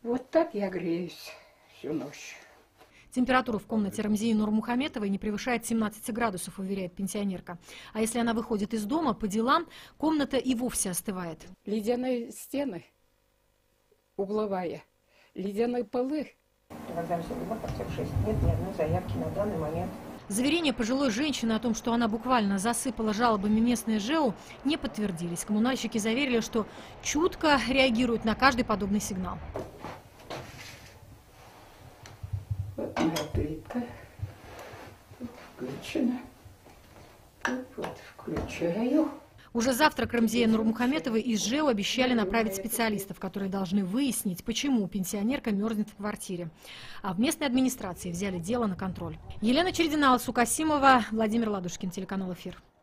Вот так я греюсь всю ночь. Температура в комнате Рамзии Нурмухаметовой не превышает 17 градусов, уверяет пенсионерка. А если она выходит из дома по делам, комната и вовсе остывает. Ледяные стены, угловая, ледяные полы. Нет ни одной заявки на данный момент. Заверения пожилой женщины о том, что она буквально засыпала жалобами местное ЖЭУ, не подтвердились. Коммунальщики заверили, что чутко реагируют на каждый подобный сигнал. Вот моя плитка. Тут включена. Вот включаю. Уже завтра к Рамзие Нурмухаметовой из ЖЭУ обещали направить специалистов, которые должны выяснить, почему пенсионерка мерзнет в квартире. А в местной администрации взяли дело на контроль. Елена Чередина, Алсу Касимова, Владимир Ладушкин, телеканал «Эфир».